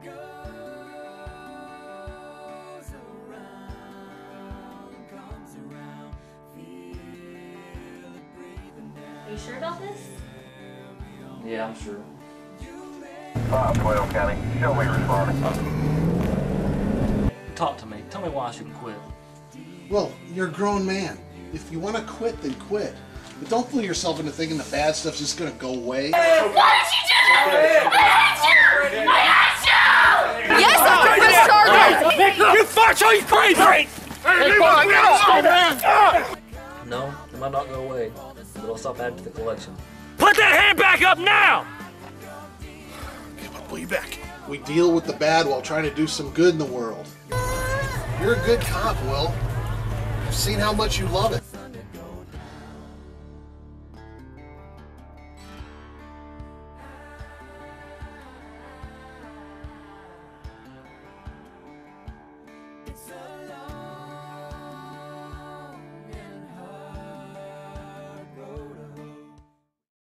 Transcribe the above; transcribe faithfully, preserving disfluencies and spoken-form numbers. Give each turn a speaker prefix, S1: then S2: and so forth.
S1: Are you sure about this?
S2: Yeah, I'm sure.
S3: five twelve County, show me responding.
S2: Talk to me. Tell me why I should quit.
S4: Well, you're a grown man. If you want to quit, then quit. But don't fool yourself into thinking the bad stuff's just gonna go away.
S1: What did you do? I hate you! I hate you! Yes, Doctor Chris Sargent!
S5: You fuck, so you crazy! Hey, Levi, get off, man!
S2: No, it might not go away, but I'll stop adding to the collection.
S5: Put that hand back up now!
S4: Come on, pull you back. We deal with the bad while trying to do some good in the world. You're a good cop, Will. I've seen how much you love it.